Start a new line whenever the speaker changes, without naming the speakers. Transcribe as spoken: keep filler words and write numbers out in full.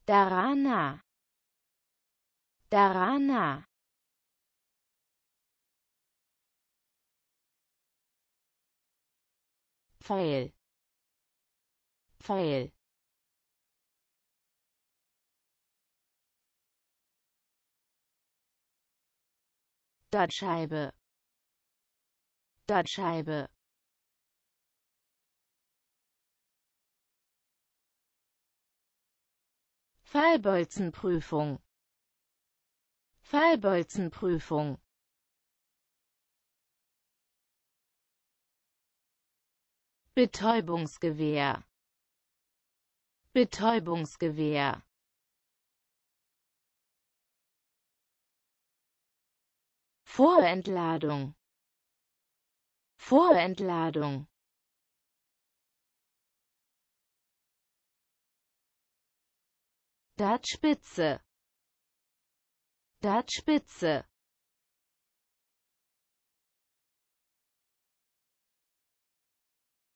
Darana. Darana. Pfeil. Pfeil. Dartscheibe. Dartscheibe. Fallbolzenprüfung. Fallbolzenprüfung. Betäubungsgewehr. Betäubungsgewehr. Vorentladung. Vorentladung. Dartspitze. Dartspitze.